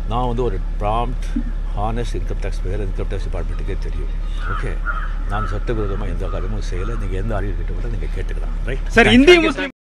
நான் வந்து ஒரு ப்ராம்ப்ட் ஹானஸ்ட் இன்கம் டேக்ஸ் பேர் இன்கம் டேக்ஸ் டிபார்ட்மெண்ட்டுக்கே தெரியும். ஓகே, நான் சட்டவிரோதமாக எந்த காரியமும் செய்யலை. நீங்கள் எந்த அறிவு கிட்ட கூட நீங்கள் கேட்டுக்கலாம். Right sir. இந்திய முஸ்லீம்